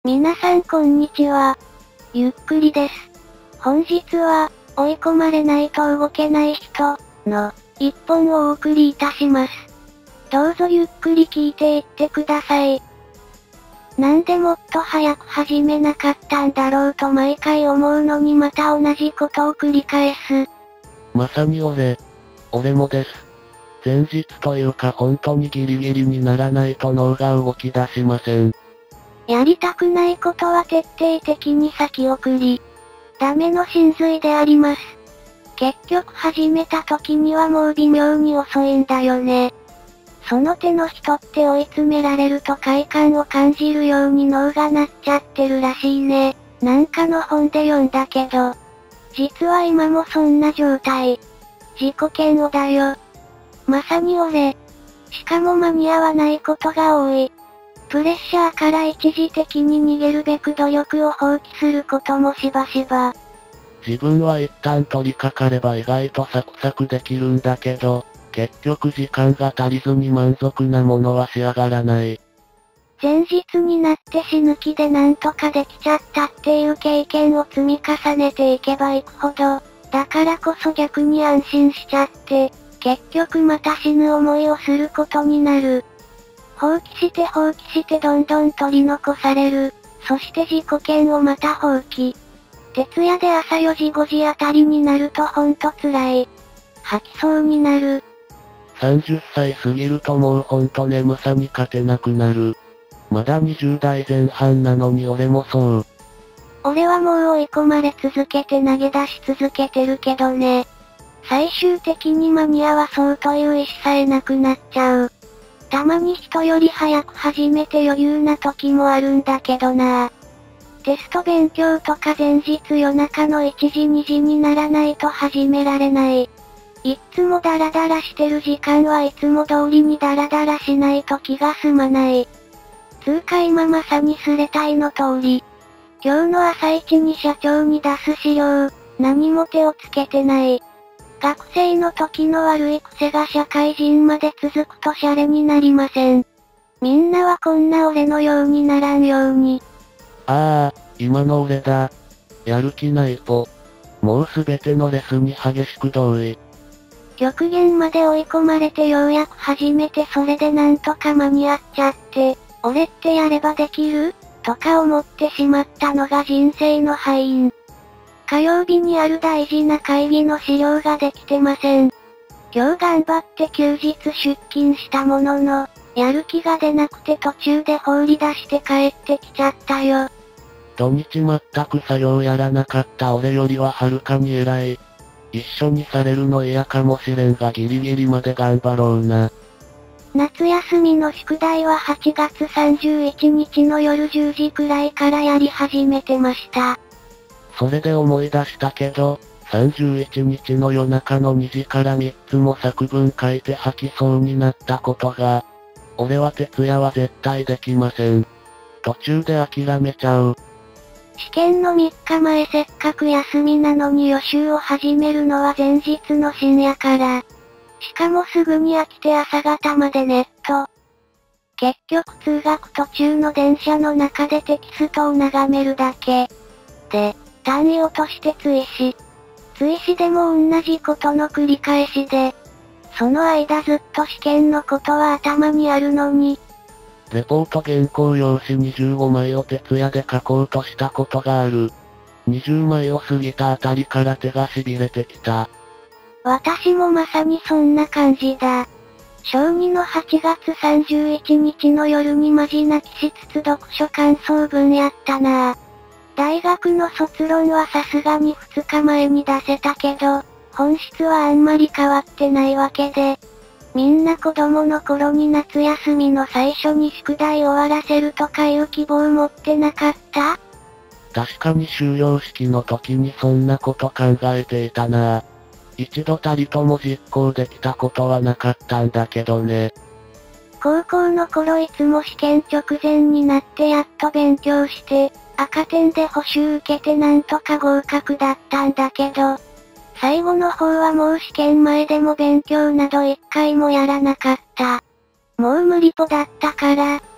皆さんこんにちは。ゆっくりです。本日は、追い込まれないと動けない人の一本をお送りいたします。どうぞゆっくり聞いていってください。なんでもっと早く始めなかったんだろうと毎回思うのにまた同じことを繰り返す。 まさに俺もです。前日というか本当にギリギリにならないと脳が動き出しません。 やりたくないことは徹底的に先送り。ダメの真髄であります。結局始めた時にはもう微妙に遅いんだよね。その手の人って追い詰められると快感を感じるように脳がなっちゃってるらしいね。なんかの本で読んだけど。実は今もそんな状態。自己嫌悪だよ。まさに俺。しかも間に合わないことが多い。プレッシャーから一時的に逃げるべく努力を放棄することもしばしば。 自分は一旦取り掛かれば意外とサクサクできるんだけど、結局時間が足りずに満足なものは仕上がらない。 前日になって死ぬ気でなんとかできちゃったっていう経験を積み重ねていけばいくほど、だからこそ逆に安心しちゃって、結局また死ぬ思いをすることになる。放棄してどんどん取り残される。そして自己嫌悪また放棄。徹夜で朝4時5時あたりになるとほんと辛い。吐きそうになる。 30歳過ぎるともうほんと眠さに勝てなくなる。まだ20代前半なのに俺もそう。 俺はもう追い込まれ続けて投げ出し続けてるけどね。最終的に間に合わそうという意思さえなくなっちゃう。たまに人より早く始めて余裕な時もあるんだけどな。テスト勉強とか前日夜中の1時2時にならないと始められない。いっつもダラダラしてる時間はいつも通りにダラダラしないと気が済まない。つうか今まさにスレタイの通り。今日の朝一に社長に出す資料、何も手をつけてない。学生の時の悪い癖が社会人まで続くとシャレになりません。みんなはこんな俺のようにならんように。 ああ、今の俺だ。やる気ないと。もうすべてのレスに激しく同意。 極限まで追い込まれてようやく始めてそれでなんとか間に合っちゃって、俺ってやればできるとか思ってしまったのが人生の敗因。火曜日にある大事な会議の資料ができてません。今日頑張って休日出勤したものの、やる気が出なくて途中で放り出して帰ってきちゃったよ。 土日全く作業やらなかった俺よりははるかに偉い。一緒にされるの嫌かもしれんがギリギリまで頑張ろうな。 夏休みの宿題は8月31日の夜10時くらいからやり始めてました。 それで思い出したけど、31日の夜中の2時から3つも作文書いて吐きそうになったことが、俺は徹夜は絶対できません。途中で諦めちゃう。 試験の3日前せっかく休みなのに予習を始めるのは前日の深夜から。しかもすぐに飽きて朝方までネット。結局通学途中の電車の中でテキストを眺めるだけ。で、単位落として追試。追試でも同じことの繰り返しで。その間ずっと試験のことは頭にあるのに。 レポート原稿用紙25枚を徹夜で書こうとしたことがある。20枚を過ぎたあたりから手が痺れてきた。 私もまさにそんな感じだ。小2の8月31日の夜にまじ泣きしつつ読書感想文やったなぁ。大学の卒論はさすがに2日前に出せたけど、本質はあんまり変わってないわけで。みんな子供の頃に夏休みの最初に宿題終わらせるとかいう希望持ってなかった？ 確かに終業式の時にそんなこと考えていたなぁ。一度たりとも実行できたことはなかったんだけどね。 高校の頃いつも試験直前になってやっと勉強して、赤点で補習受けてなんとか合格だったんだけど、最後の方はもう試験前でも勉強など一回もやらなかった。もう無理ぽだったから、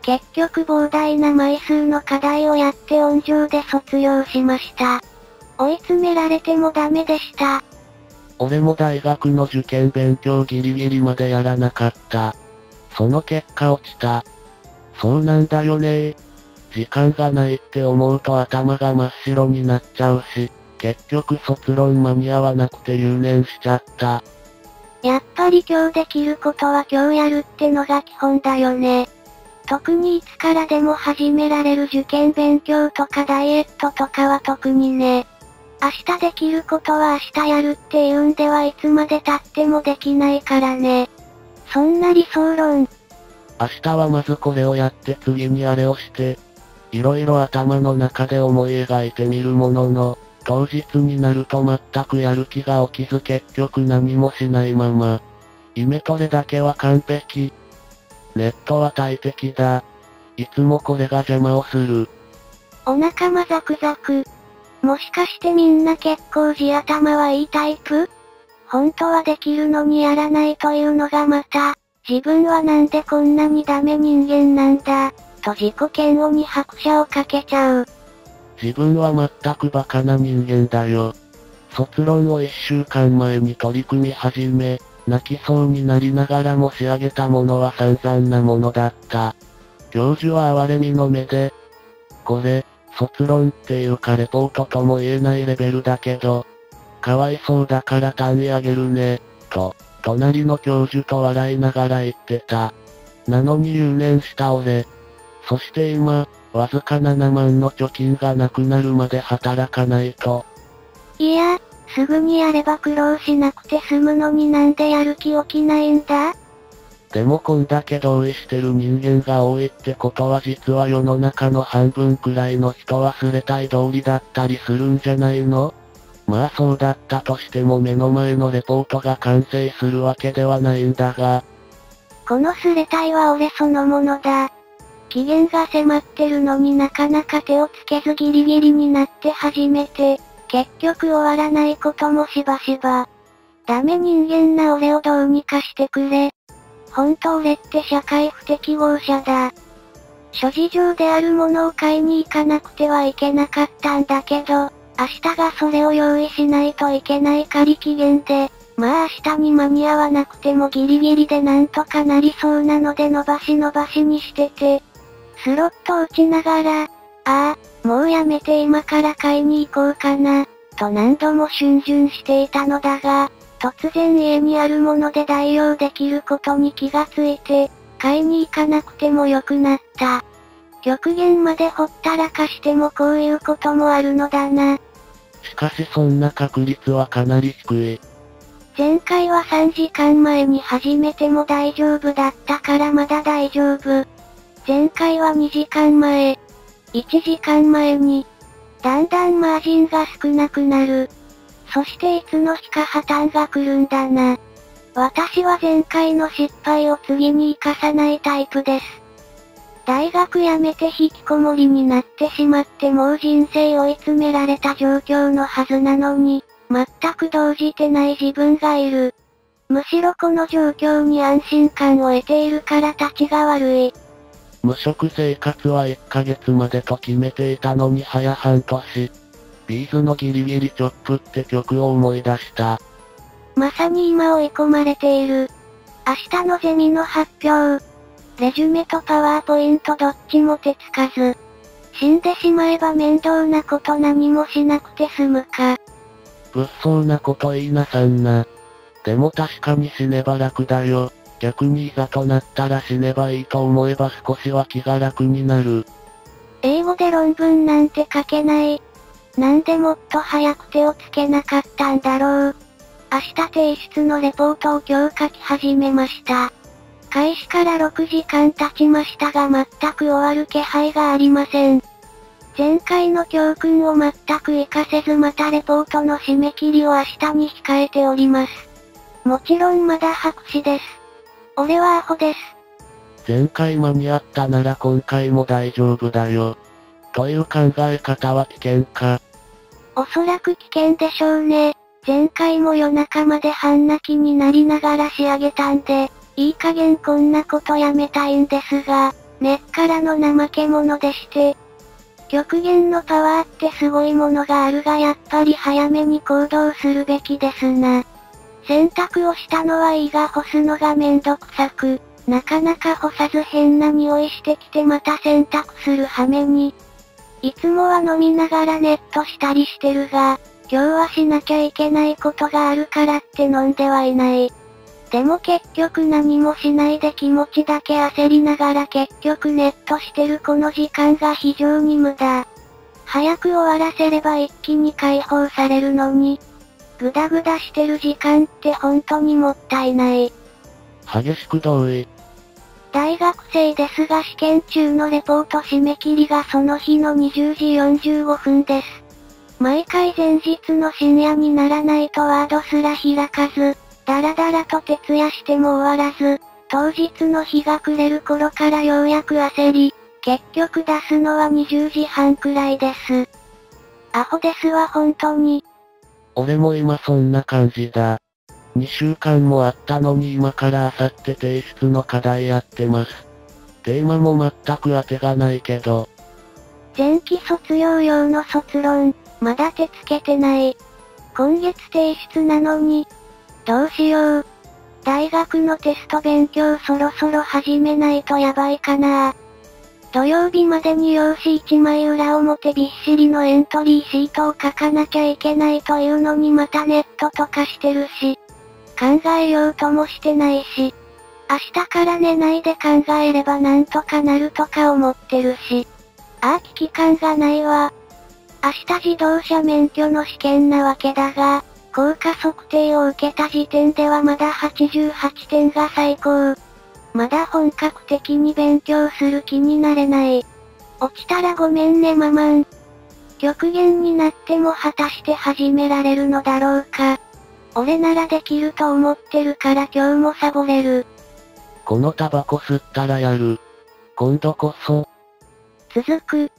結局膨大な枚数の課題をやって温情で卒業しました。追い詰められてもダメでした。 俺も大学の受験勉強ギリギリまでやらなかった。その結果落ちた。そうなんだよね。時間がないって思うと頭が真っ白になっちゃうし、結局卒論間に合わなくて留年しちゃった。 やっぱり今日できることは今日やるってのが基本だよね。特にいつからでも始められる受験勉強とかダイエットとかは特にね。明日できることは明日やるっていうんではいつまで経ってもできないからね。そんな理想論。 明日はまずこれをやって次にあれをして、いろいろ頭の中で思い描いてみるものの、当日になると全くやる気が起きず結局何もしないまま。イメトレだけは完璧。ネットは大敵だ。いつもこれが邪魔をする。 お腹もザクザク。もしかしてみんな結構地頭はいいタイプ？本当はできるのにやらないというのがまた、自分はなんでこんなにダメ人間なんだ、と自己嫌悪に拍車をかけちゃう。 自分は全くバカな人間だよ。卒論を1週間前に取り組み始め、泣きそうになりながらも仕上げたものは散々なものだった。教授は哀れみの目で、これ、卒論っていうかレポートとも言えないレベルだけど、かわいそうだから単位あげるね、と、隣の教授と笑いながら言ってた。なのに留年した俺。そして今、わずか7万の貯金がなくなるまで働かないと。 いや、すぐにやれば苦労しなくて済むのになんでやる気起きないんだ？ でもこんだけ同意してる人間が多いってことは実は世の中の半分くらいの人は忘れたい通りだったりするんじゃないの？まあそうだったとしても目の前のレポートが完成するわけではないんだが。 このスレタイは俺そのものだ。期限が迫ってるのになかなか手をつけずギリギリになって始めて、結局終わらないこともしばしば。ダメ人間な俺をどうにかしてくれ。ほんと俺って社会不適合者だ。諸事情であるものを買いに行かなくてはいけなかったんだけど、明日がそれを用意しないといけない仮期限で、まあ明日に間に合わなくてもギリギリでなんとかなりそうなので伸ばしにしてて、スロット打ちながら、もうやめて今から買いに行こうかな、と何度も逡巡していたのだが、突然家にあるもので代用できることに気がついて、買いに行かなくてもよくなった。極限までほったらかしてもこういうこともあるのだな。 しかしそんな確率はかなり低い。 前回は3時間前に始めても大丈夫だったからまだ大丈夫。前回は2時間前、1時間前に、だんだんマージンが少なくなる。そしていつの日か破綻が来るんだな。私は前回の失敗を次に生かさないタイプです。大学辞めて引きこもりになってしまってもう人生追い詰められた状況のはずなのに、全く動じてない自分がいる。むしろこの状況に安心感を得ているから立ちが悪い。 無職生活は1ヶ月までと決めていたのに早半年。ビーズのギリギリチョップって曲を思い出した。 まさに今追い込まれている。明日のゼミの発表。レジュメとパワーポイントどっちも手つかず。死んでしまえば面倒なこと何もしなくて済むか。 物騒なこと言いなさんな。でも確かに死ねば楽だよ。逆にいざとなったら死ねばいいと思えば少しは気が楽になる。 英語で論文なんて書けない。なんでもっと早く手をつけなかったんだろう。明日提出のレポートを今日書き始めました。開始から6時間経ちましたが全く終わる気配がありません。前回の教訓を全く活かせずまたレポートの締め切りを明日に控えております。もちろんまだ白紙です。俺はアホです。 前回間に合ったなら今回も大丈夫だよ。という考え方は危険か。 おそらく危険でしょうね。前回も夜中まで半泣きになりながら仕上げたんで、いい加減こんなことやめたいんですが、 根っからの怠け者でして。極限のパワーってすごいものがあるがやっぱり早めに行動するべきですな。洗濯をしたのはいいが干すのがめんどくさく、なかなか干さず変な匂いしてきてまた洗濯する羽目に。いつもは飲みながらネットしたりしてるが、今日はしなきゃいけないことがあるからって飲んではいない。でも結局何もしないで気持ちだけ焦りながら結局ネットしてるこの時間が非常に無駄。早く終わらせれば一気に解放されるのに、ぐだぐだしてる時間って本当にもったいない。 激しく同意。 大学生ですが試験中のレポート締め切りがその日の20時45分です。毎回前日の深夜にならないとワードすら開かず、だらだらと徹夜しても終わらず、当日の日が暮れる頃からようやく焦り、結局出すのは20時半くらいです。アホですわ本当に。 俺も今そんな感じだ。2週間もあったのに今からあさって提出の課題やってます。テーマも全く当てがないけど。 前期卒業用の卒論、まだ手つけてない。今月提出なのに。どうしよう。大学のテスト勉強そろそろ始めないとやばいかな。土曜日までに用紙1枚裏表びっしりのエントリーシートを書かなきゃいけないというのにまたネットとかしてるし。考えようともしてないし。明日から寝ないで考えればなんとかなるとか思ってるし。危機感がないわ。明日自動車免許の試験なわけだが、効果測定を受けた時点ではまだ88点が最高。まだ本格的に勉強する気になれない。落ちたらごめんねママン。極限になっても果たして始められるのだろうか。俺ならできると思ってるから今日もサボれる。 このタバコ吸ったらやる。今度こそ。 続く。